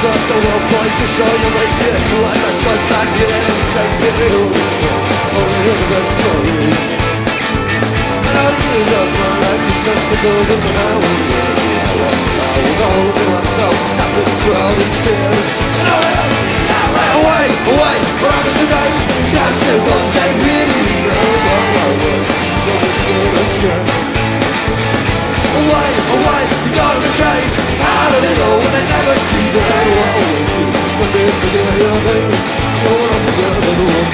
got the world boys to show you make it. You want a choice like you and take it. Only the best for you. And I use up my life to set myself up and I will go. I will go to myself, tapping through all these tears. And I will away, what happened today? Dancing was they really know what I was. So much good and strength. Away, you gotta say, how did it go when they never see that I want to? When they forget your name, no one forget the one.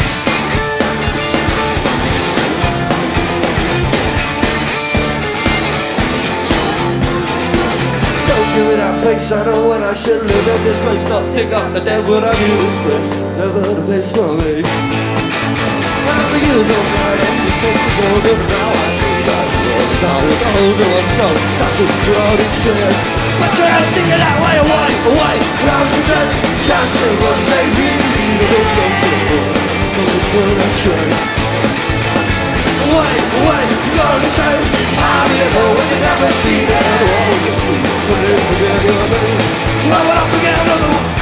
Don't give me that face, I know when I should live in this place. Not dig up the dead when I use this. Never the place for me. I never use all night, and you say it's all good, now I know that. Now with the holes in my soul, touching through all these tears. But you're not thinking that way, away, round today. Dancing ones they really need a little something more. So it's good and true. Away, you gotta say, how do you know when you never see that? When they forget your name, why would I forget another one?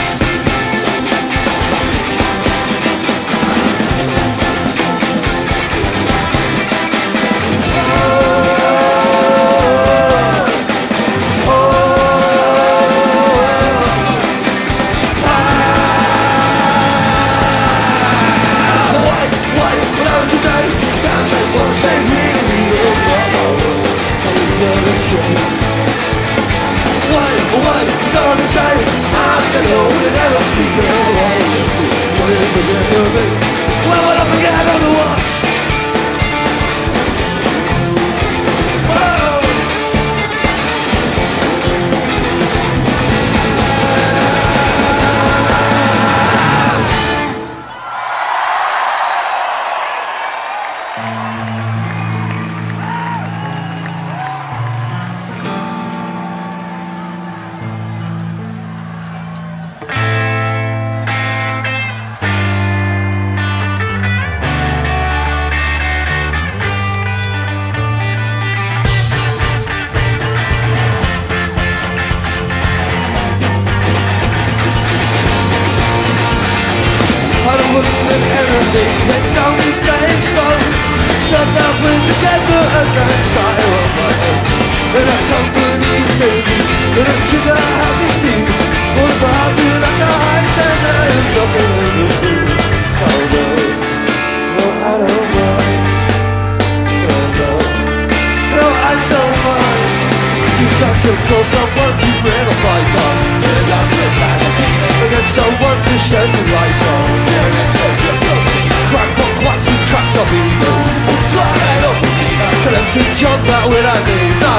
They tell me staying strong. Shut that we're together as I try on my own. And I company strangers, and a trigger have me seen. What if I do like a hide, then there is nothing in between. Oh no, no I don't mind. No I don't mind. 'Cause I could call someone to bring a fight on. In the darkness and the demon. I get someone to shed some light on. Crack what quacks and cracked up ego. Square up the sea. Collecting junk that we don't need, no.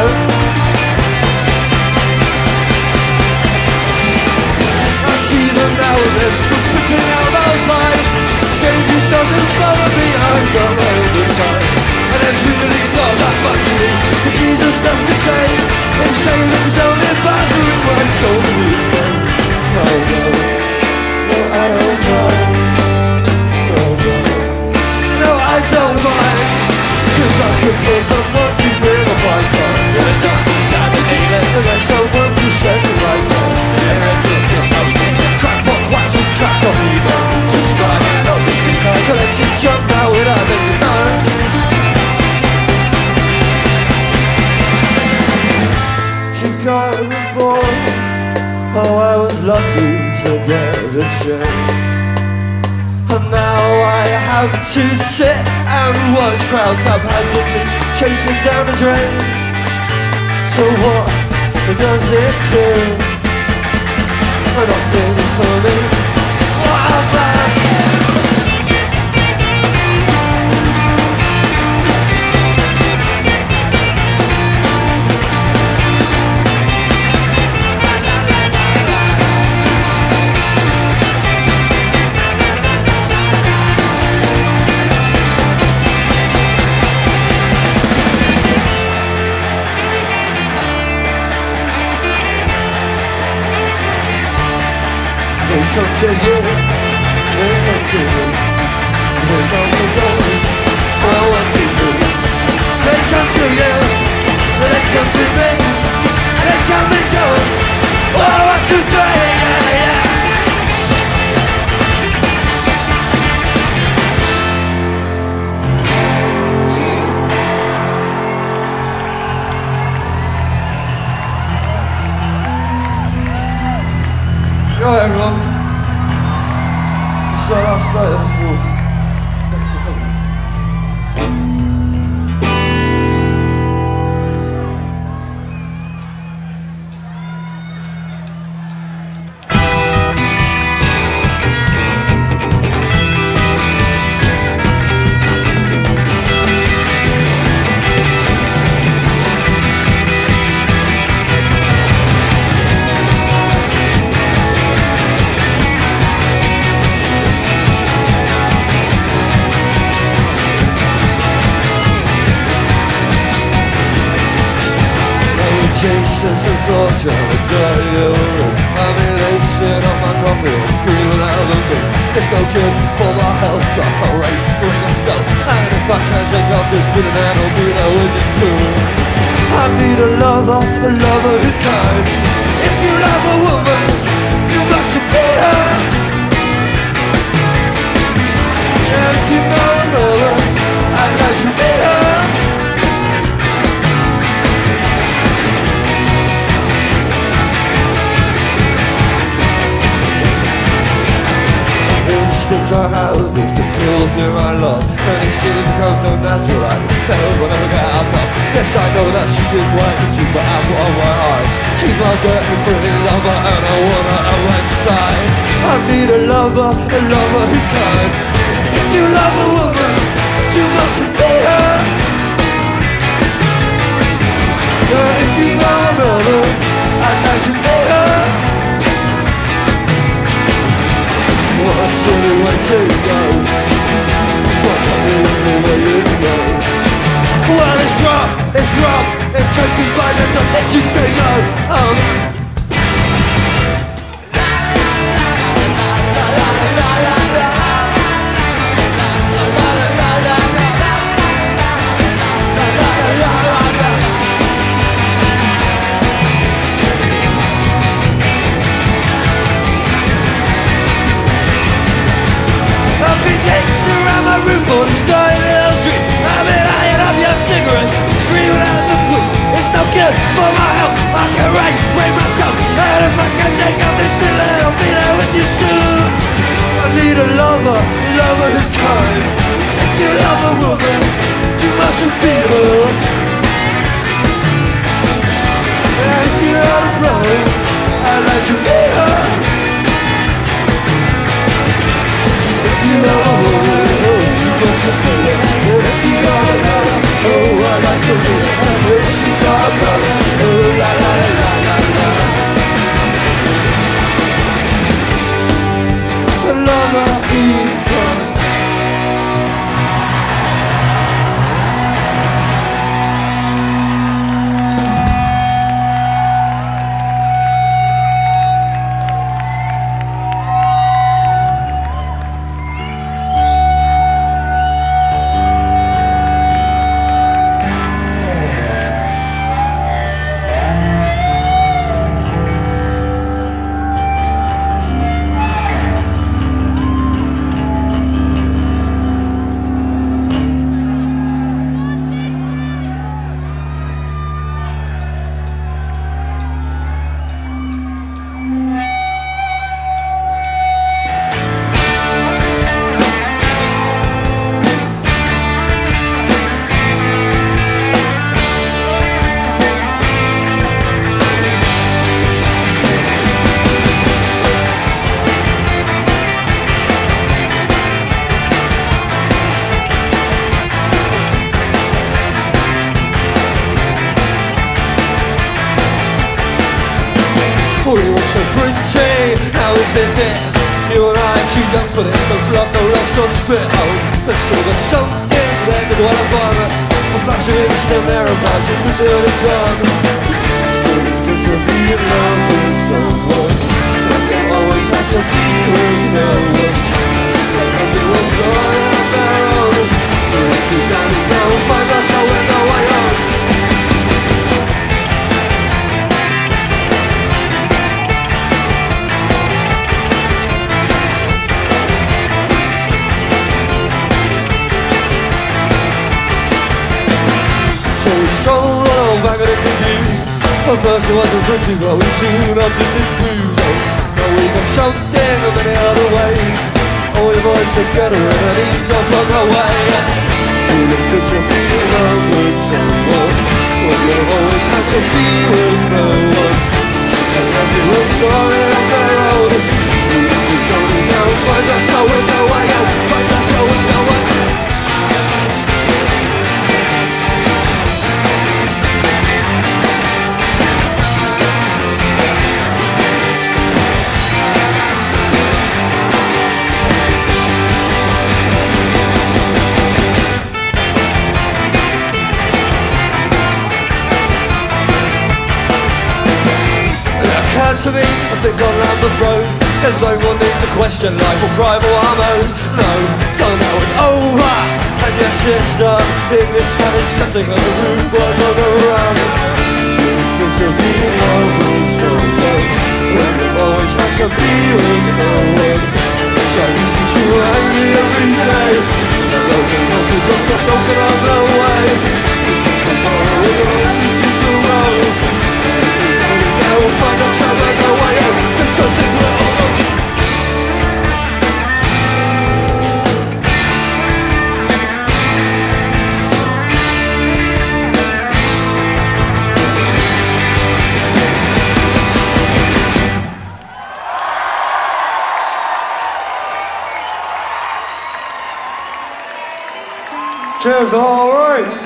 I see them now and then, still spitting out those lies. Strange it doesn't bother me, I've got my own design. And it's really not that much to me. But Jesus left to say, and saving's only bothering my soul is pain. No, no, no, I don't mind. I don't mind, 'cause I could kill someone to bring a fight on. And the doctors and the dealers, and there's someone to shed some light on. And I look yourself sleeping. Crack what quacks and cracked up ego. Describing up the street, collecting junk now without letting you know. She got a report, oh I was lucky to get a train. And now I have to sit and watch crowds haphazardly chasing down the drain. So what does it do? Nothing for me. What about you? They come to you, they come to me. They come to joys, well 1, 2, 3. They come to you, they come to me. They come to joys, well 1, 2, 3, yeah, yeah. night, everyone. It's our last night of the fall. Thanks for coming. Chases and torture in a dirty little room. I'm inhalation on my coffee and screaming out of the moon. It's no good for my health, I can't ring myself. And if I can't shake off this feeling, then I'll be there with you soon. I need a lover who's kind. If you love a woman, you must be her. And if you know another, I'd like to meet her. Instincts I have is to kill through my love, and it seems to come so natural I never will ever get enough. Yes, I know that she is white and she's the apple of my eye. She's my dirty pretty lover and I want her at my side. I need a lover who's kind. If you love a woman, you mustn't be her. And if you know another, I'd like to meet her. What a silly way to go. Fuck up the way you know. Well, it's rough, it's tempted by the thought that you say no. Around my roof for this dirty little dream. I've been eyeing up your cigarette, screaming out the clue. It's no good for my health, I can rain myself. And if I can take off this feeling, I'll be there with you soon. I need a lover who's kind. If you love a woman, you mustn't be her. And if you're not a brother, I'd like to meet her. If you love a woman, if she's not a brother, oh, I'd like to be her. If she's not a brother, oh, la la la la la. The lover is gone. We were so pretty, how is this it? You and I are too young for this, no blood, no lust or spit. Oh, let's go get something there to dwell upon. A flash of instant there, a flash of the sun is gone. Still it's good to be in love with someone, but you always had to be with no one. She's like everyone's on their own. We're looking down and now find ourselves with no way home. Stroll along, back and confused. At first it wasn't pretty, but we soon upped in the blues. Oh, now we got something of any other way. All your boys together and I need your plug away. Feel it's good to be in love with someone when you've always had to be with no one. She's an every story on their own. We're going down, find us a window way out, find us a window way. To me, I think I'll land the throne. There's no more need to question life or cry for I'm own. No, so now it's over. And your sister, in this savage setting of the room, was on the run. It's good to be in love with someone when you've always had to be with no one. It's so easy to angry every day. And those who know who've got stuff broken on their way. It's just tomorrow, we're going to choose the road. We'll find ourselves on the way out, just don't think we're almost. Cheers, all right.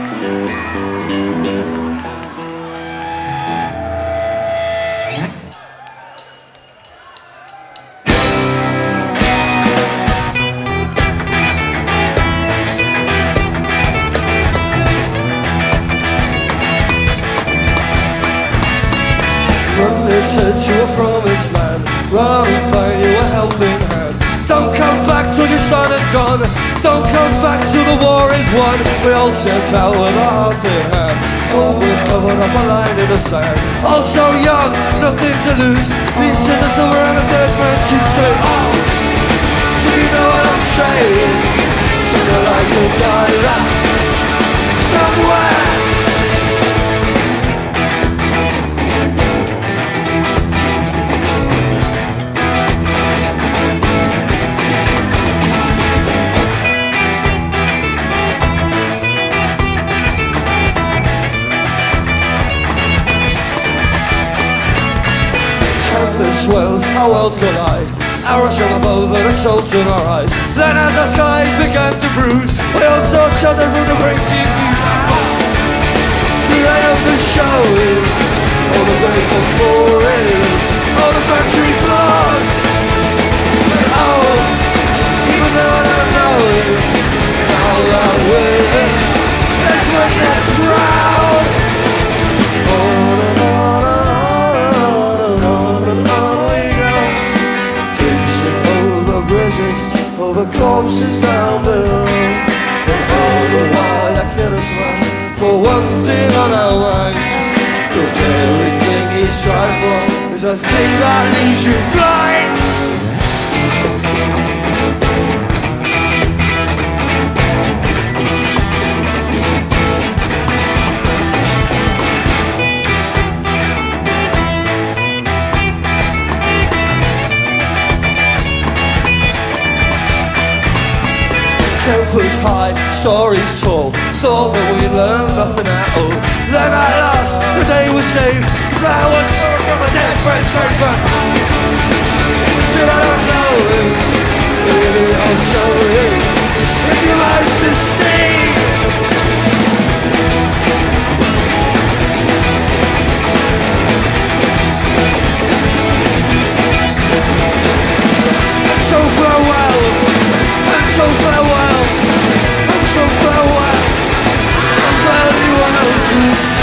Listen to a promised land, run and find you a helping hand. Don't come back till your son is gone, don't come back till the war is won. We all set out with our hearts in hand, all we've covered up a line in the sand. All so young, nothing to lose, pieces of silver and a dead man should say, oh, do you know what I'm saying? Sooner like to die, that's somewhere. Swells, our worlds collide. Arrows from above and assault in our eyes. Then as the skies began to bruise, we all saw each other from the breaking news. The light of the show, all the great memorials, all the factory floors. Oh, even though I don't know it, now that we're here, let's make them proud. Over corpses down below, and all the while I kill a swear for one thing on our mind. The very thing you strive for is a thing that leaves you blind. Tempers high, stories tall, thought that we'd learn nothing at all. Then at last, the day was saved, flowers fell from a dead friend's face, but still I don't know it. Maybe I'll show you if you manage to see. And so farewell, and so farewell. So farewell, and farewell to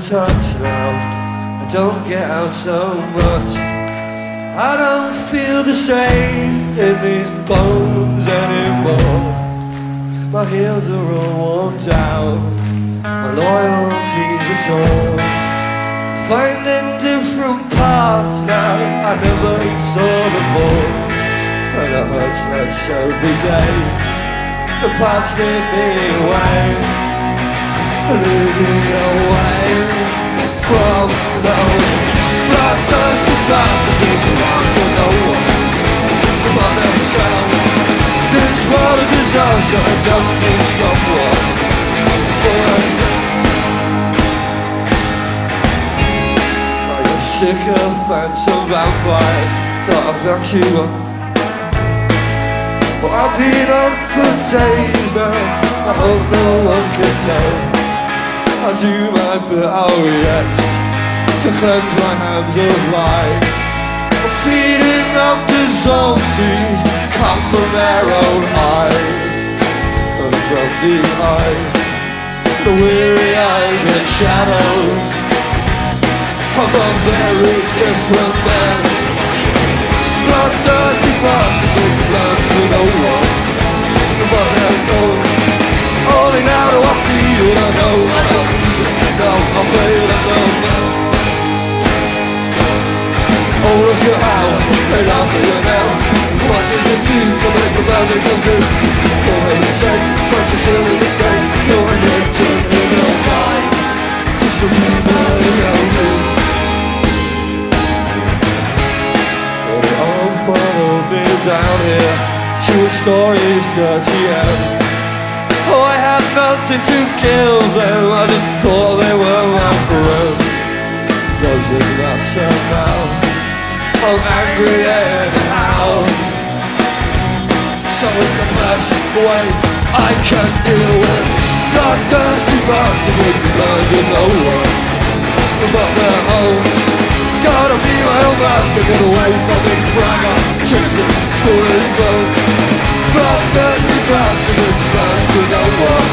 touch now. I don't get out so much. I don't feel the same in these bones anymore. My heels are all worn down, my loyalties are torn. Finding different paths now I never saw before. And it hurts less every day. The paths lead me away, lead me away from the bloodthirsty path that we belong to no one but themselves. This world of disaster just needs someone for us. I got sycophants and vampires, thought I'd back you up. But I've been up for days now, I hope no one can tell. I'll do my bit, oh yes, to cleanse my hands of light. I'm feeding up the zombies, come from their own eyes. And from the eyes, the weary eyes and shadows of a very different man. Bloodthirsty bastards with plans to no one but their own. Only now do I see you and I know, I feel I know. Oh, look at how they laugh at you now. What does it do to make a bad thing come true? For heaven's sake, such a silly mistake. You're an agent in your mind, just a rumor around me. But it all followed me down here to a story's dirty end. Oh, I had nothing to give them, I just thought they were my friend. Doesn't matter now, I'm angry anyhow. So it's the best way I can deal with bloodthirsty bastards with the blood of no one but their own. Gotta be my own bastard, get away from these braggart, twisted, foolish bone. Bloodthirsty bastard with the blood of no one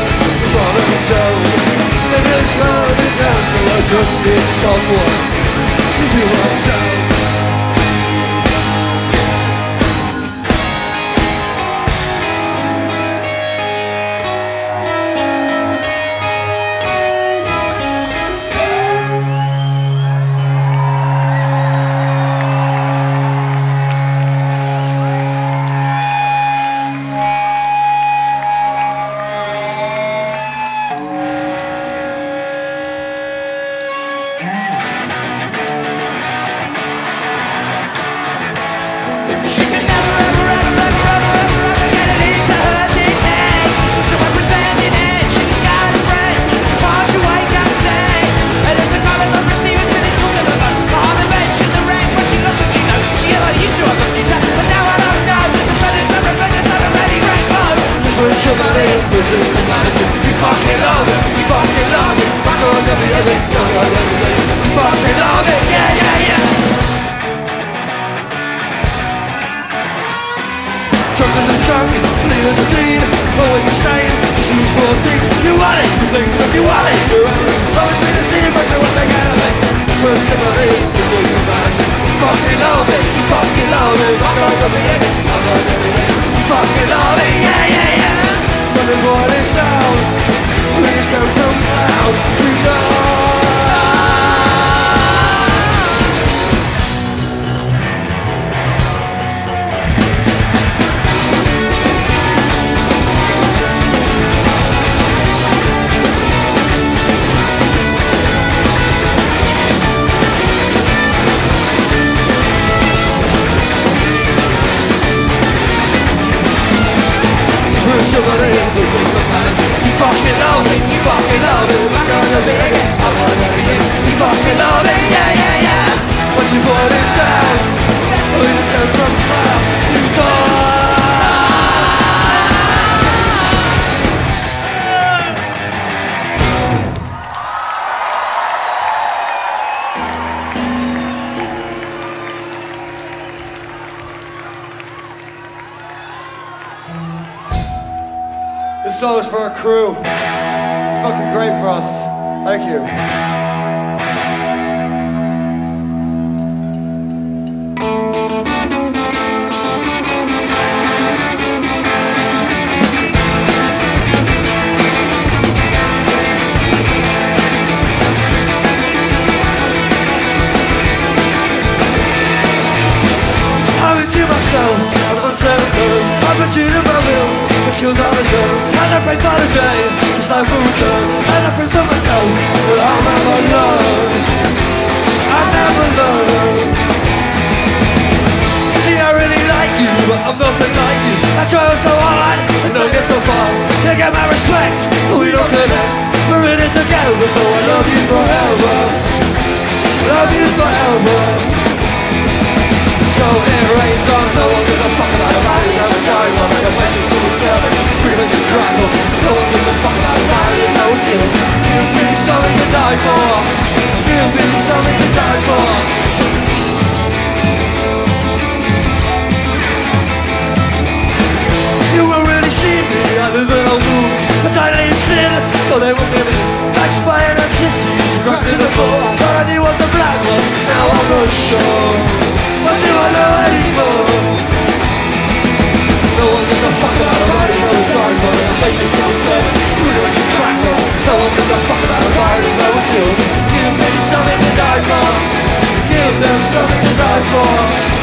but themselves. In this world is empty, I just need someone to do myself. This song is for our crew. Fucking great for us. Thank you. I'm a tune of my will that kills all the joy. As I pray for the day, this life will return. As I pray for myself, that I'll never learn. I'll never learn. See, I really like you, but I'm nothing like you. I try so hard and don't get so far. You get my respect, but we don't connect. We're in it together, so I love you forever. Love you forever. So it rains on, no one gives a fuck about a man who never died. One like a basic civil servant, premature crackle. No one gives a fuck about a man who never killed. Give me something to die for. Give me something to die for. You won't really see me, I live in a movie, but I live in sin, so they won't give me back spying at cities, cracks in the floor. But I knew what the black was, now I'm not sure. What do I know anymore? No one gives a fuck about a body no driver, a basic civil servant, rudimentary cracker. No one gives a fuck about a body no killed. Give me something to die for. Give them something to die for.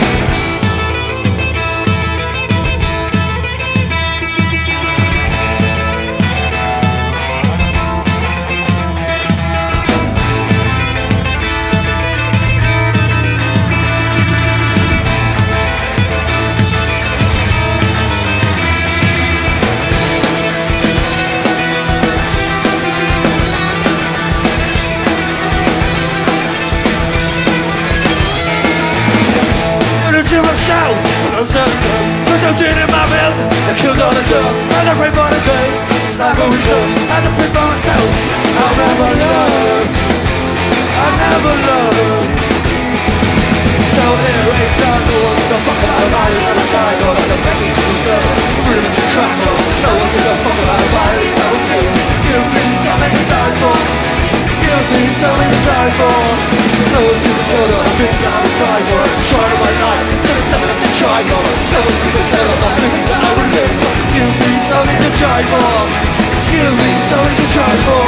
I'm certain, there's something in my milk that kills all the joy. As I pray for the day, it's like a return. As I pray for myself, I'll never learn. I'll never learn. So it rains down, no one gives a fuck about a body when I die. Or like a basic civil servant, rudimentary cracker. No one gives a fuck about a body that will kill. Give me something to die for. Give me something to die for. No one's even sure that I've been down and died for. I'm trying all my life, there's nothing to try for. No one's even tell of the things that I would live for. Give me something to try for. Give me something to try for.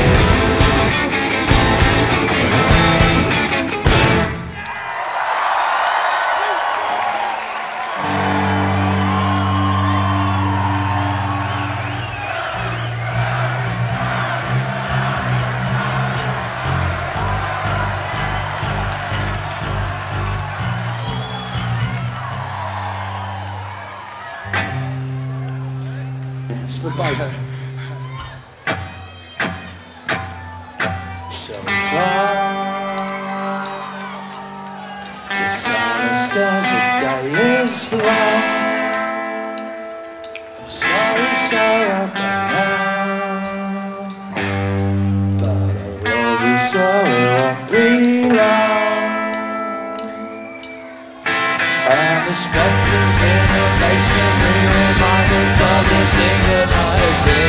Goodbye. So far, dishonest as a day is long. I'm sorry, sir, I've done now, but I love you, so it won't be long. And the spectres in the basement remind us of the thing that might be.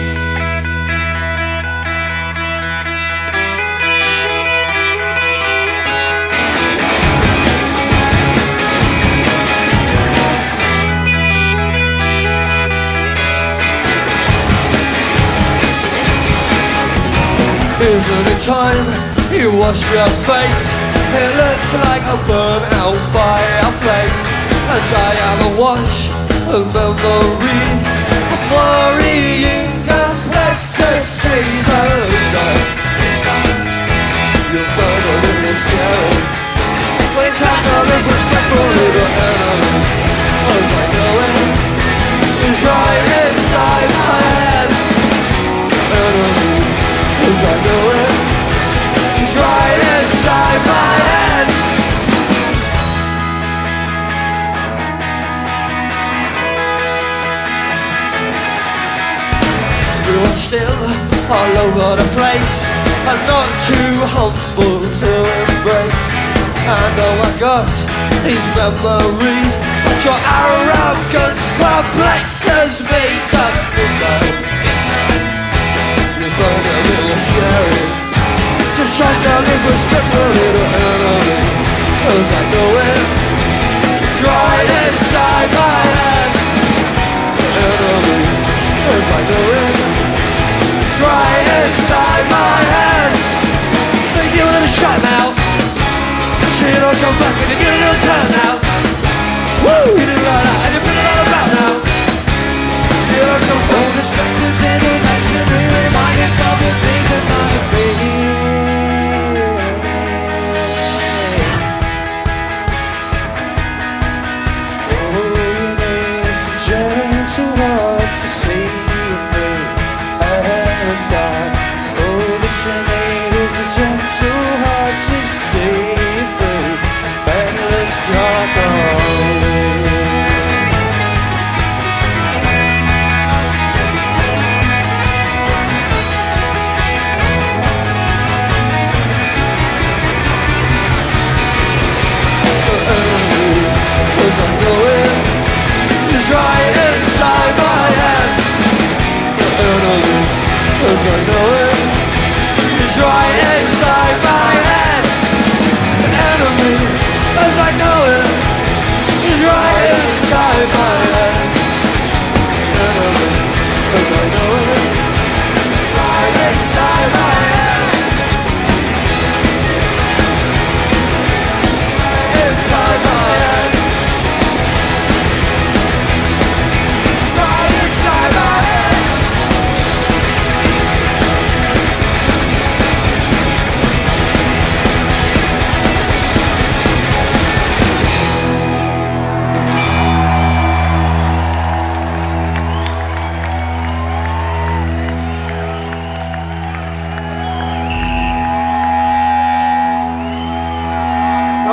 Isn't it time you wash your face? It looks like a burnt out fireplace. As I have a wash of memories of worrying complexities. You'll find a little scary when it's time to live respectful little enemy. As I know it is right inside my head. Enemy, as I know it is right inside my head. Everyone's still all over the place, and not too humble to embrace. And oh my gosh, these memories, but your arrogance perplexes me. Something though, you find a little scary. Just try to live respectful little enemy. As I know it, right inside my head. Enemy, as I know it, right inside my head. So you give it a shot now. See it all come back and you give it a little turn now. Woo! You do it like that and you put it all about now.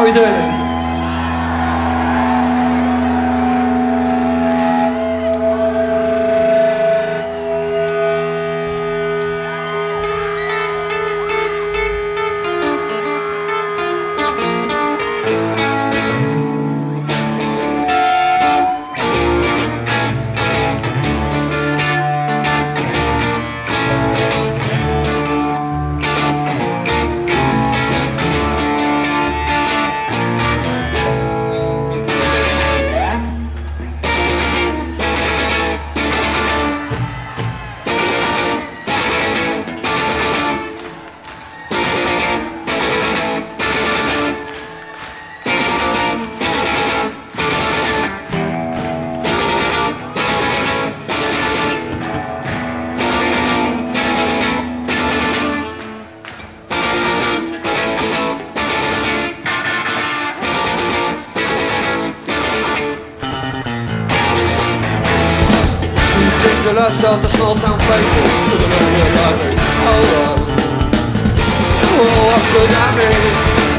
we doing? The last of the small town people with an old library. Hold on. Oh, what could that mean?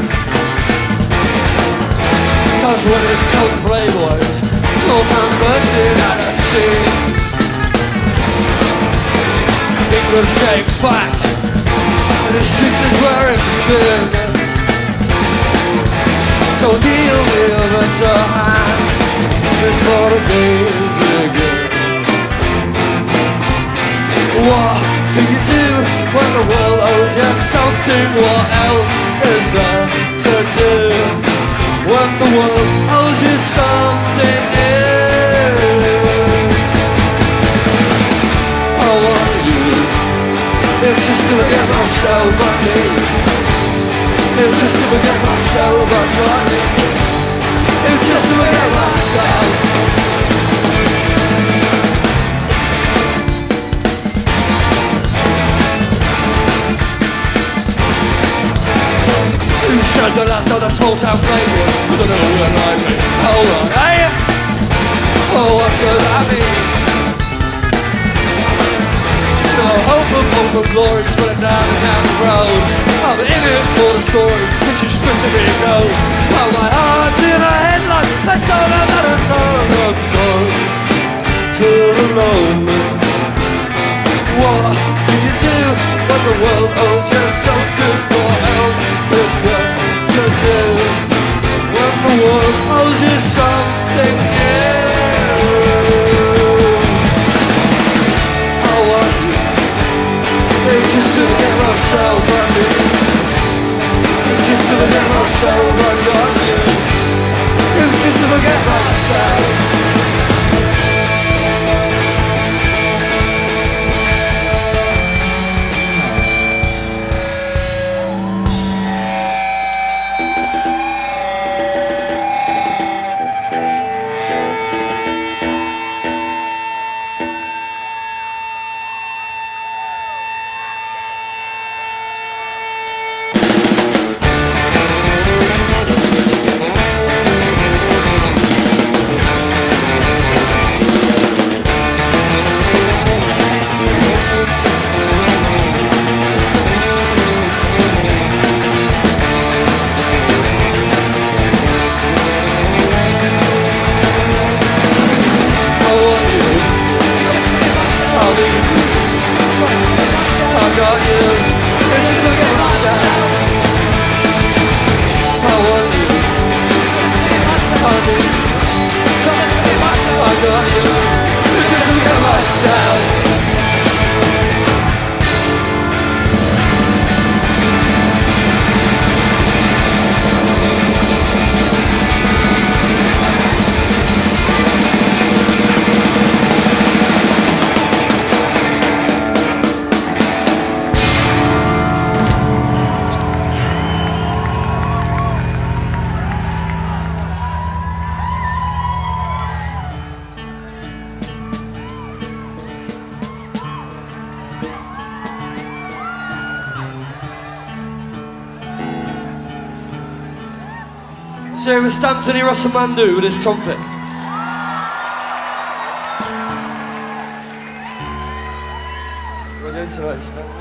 Cause when it comes to playboys, small town bursting at the scene. England's getting fat, and the streets is wearing thin. So deal with a hand before the days again. What do you do when the world owes you something? What else is there to do when the world owes you something new? I want you, it's just to forget myself, I need. It's just to forget myself, I got it. It's just to forget myself. Said the last of the small town playboy with a little one like me. Hold on, hey! Oh, what could that mean? No hope of glory, spilling down and down the road. I'm in it for the story, which is splitting me gold. Well, my heart's in a headlock, that's all I've got to song. I'm sorry to the lonely. What do you do when the world owes you something? What else is there to do when the world owes you something new? I want you, it's just to forget myself, I need. It's just to forget myself, I got you. It's just to forget myself. So it was Anthony Rossamandu with his trumpet. We're going to tonight, Stanley.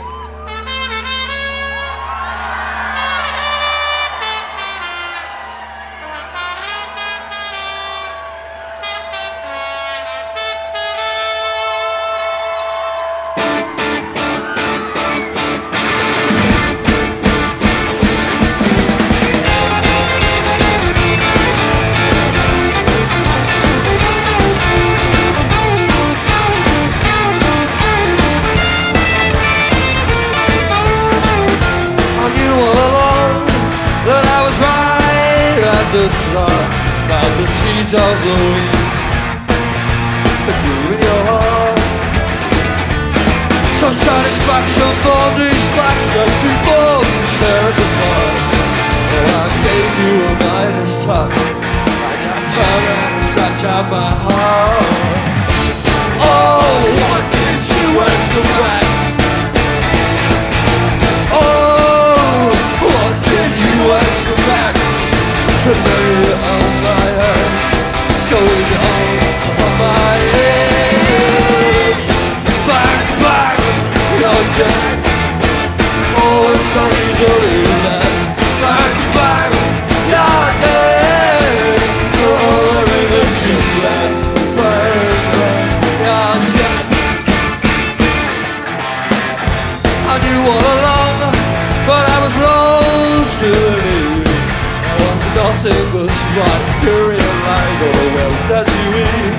the sun, found the seeds of the weeds that grew in your heart. Some satisfaction for distraction to fall, tear us apart. Oh, I gave you a Midas touch, I now turn around and scratch out my heart. Oh, what did you expect? Oh, what did you expect? To lay it on my head, so it's all on my head. Bang, bang, you're dead. Oh, it's so easily left. Bang, bang, you're dead. Oh, everything's just left. Bang, bang, you're dead. I knew all along, but I was wrong to believe. Nothing was right to realize all the wells that you eat.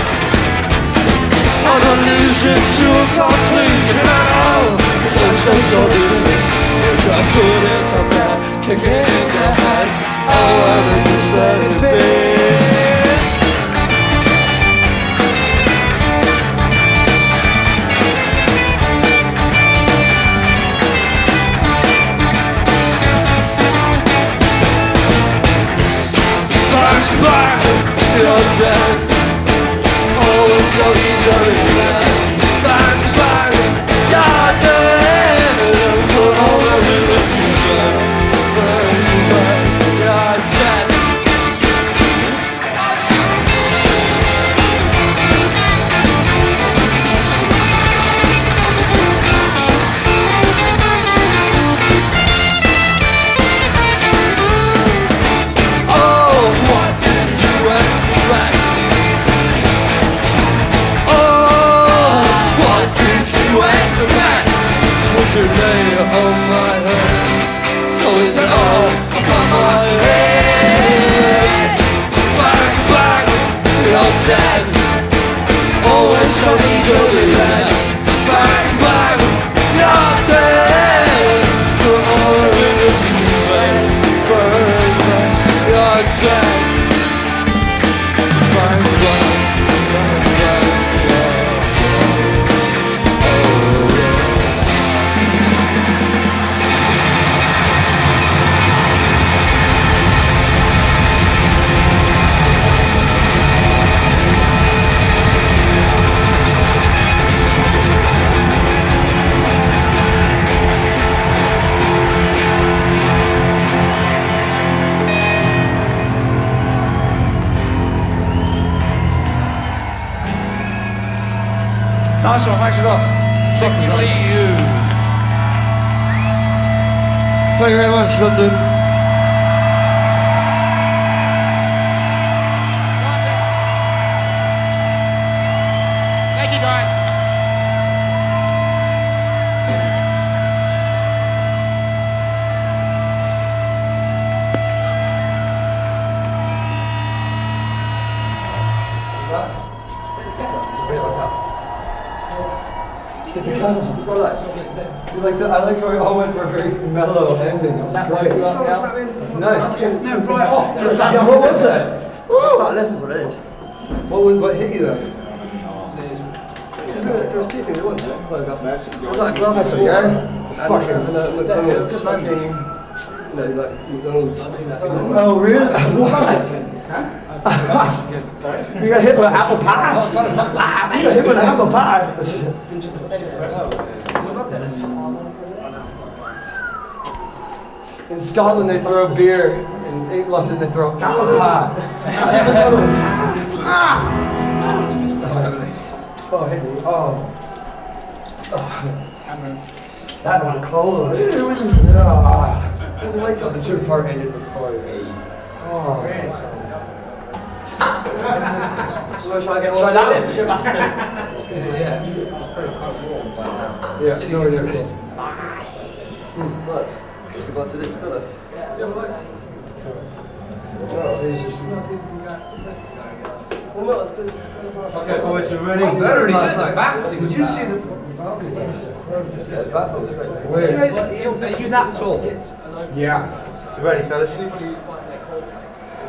An allusion to a conclusion, and oh, it's all so sorry. Which I put it up there, kicking in the head. I wanted to let it be. You're dead. Oh, it's so easily left. Bang, bang, you're dead. Put all the rivers you left. Bang, bang, you're dead. Oh, what did you expect? Was it lay on my head? So is it all on my head? Bang, bang, you're dead. Always so easily led. Bang, bang, you're dead. For all the rivers you made. Bang, bang, you're dead. Bang, bang, bang, bang, Nice one, thanks a lot. Particularly you. Thank you very much, London. Thank you, guys. Stick together. You like that? I like how it all went for a very mellow ending. It was great. Nice. No, right off. Yeah, what was that? That left is what it is. What hit you though? There was two things at once. It was like a glass of water. Fucking McDonald's. Like McDonald's. Oh really? What? Sorry? You got hit with an apple pie. You got hit with an apple pie. It's been just a steady In Scotland they throw beer. In London they throw apple pie. Oh, hit me. Oh. That was a cold one. There's a wait till the two part ended before. Oh. Really? Shall I get one? Shall I land it? Yeah. Yeah, see what it is. Look, just go back to this, kind of. Oh, these just. Well, no, it's good. Okay, boys, you ready? Very back. Did you see the? Yeah, the back was great. Are you that tall? Yeah. You ready, fellas?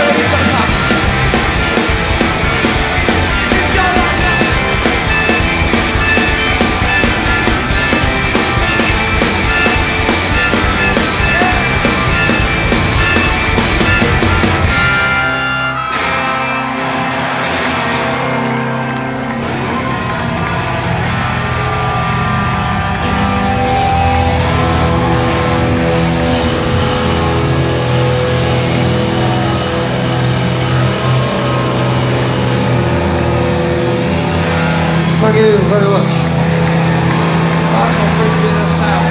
It's gonna come. It's your life now. Thank you very much. Nice one, Frisbee in the south.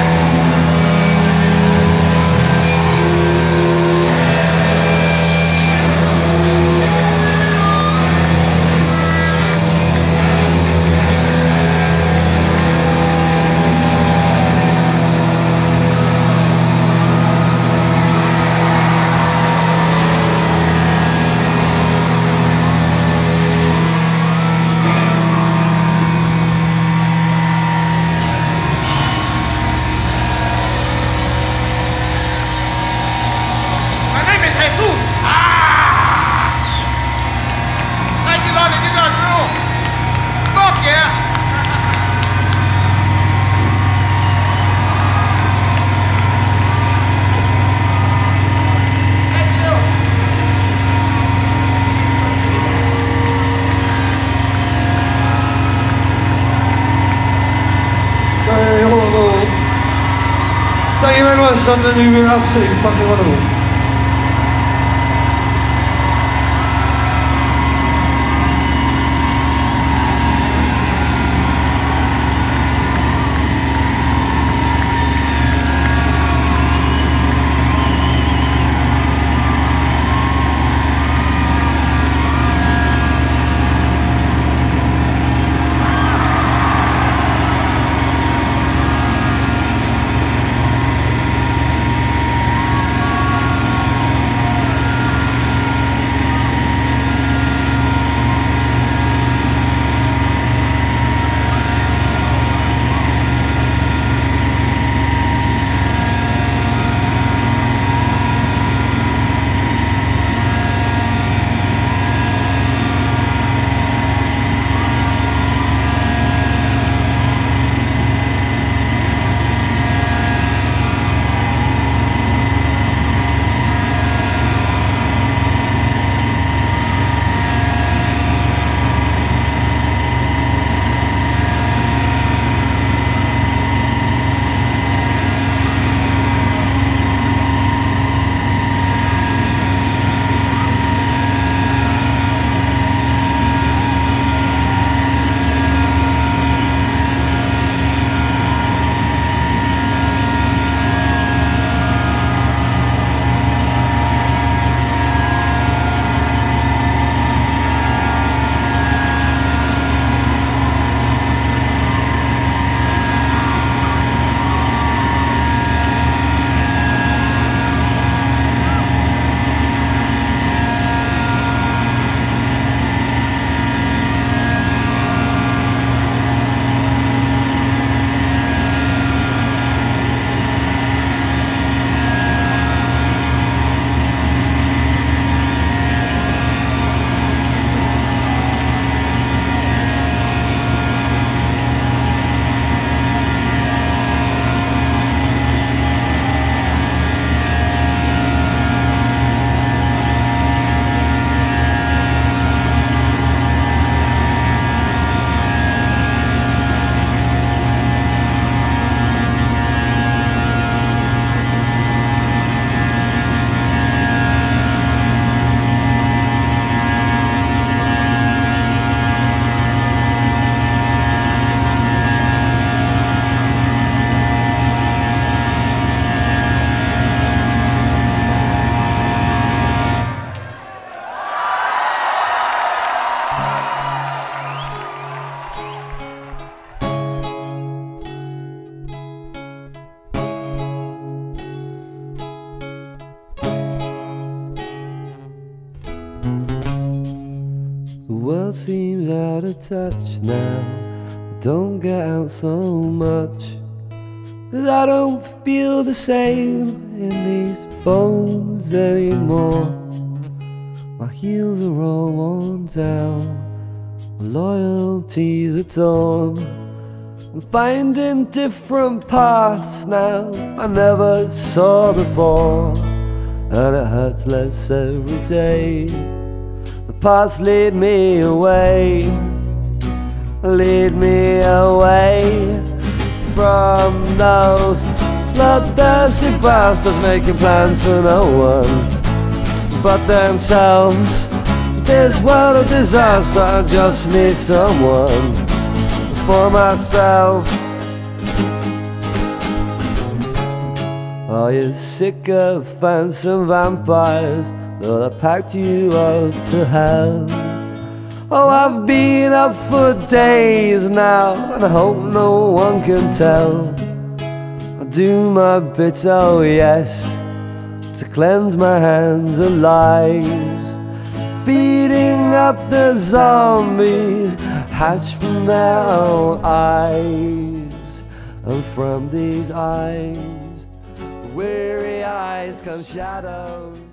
West London, you've been absolutely fucking wonderful. The world seems out of touch now. I don't get out so much, 'cause I don't feel the same in these bones anymore. My heels are all worn down, my loyalties are torn. I'm finding different paths now I never saw before, and it hurts less every day. The past lead me away from those bloodthirsty bastards making plans for no one but themselves. This world of disaster, I just need someone for myself. Are you sick of phantom vampires that have packed you up to hell? Oh, I've been up for days now, and I hope no one can tell. I do my bit, oh yes, to cleanse my hands of lies, feeding up the zombies hatched from their own eyes. And from these eyes, weary eyes come shadows.